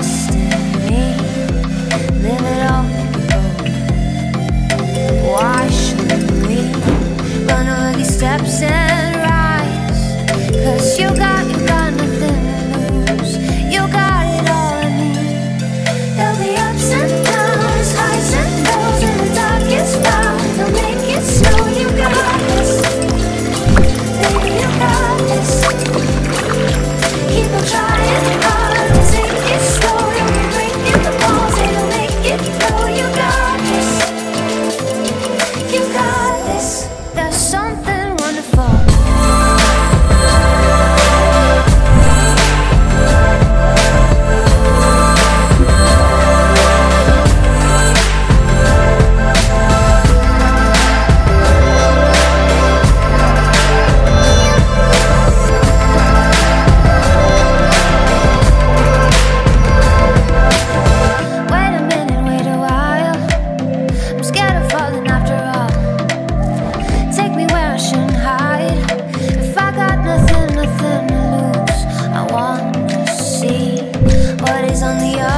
trust in me, live it all gold. Why shouldn't we run over these steps and rise? 'Cause you got nothing to lose. You got it all in me. There'll be ups and downs, highs and lows, in the darkest cloud. They'll make it snow. You got this, baby, you got this. Keep on trying hard, take it slow. You'll be breaking the walls, it'll make it flow. You got this, you got this. There's something wonderful. Wait a minute, wait a while. I'm scared of falling after all. Take me where I shouldn't hide. If I got nothing to lose, I want to see what is on the other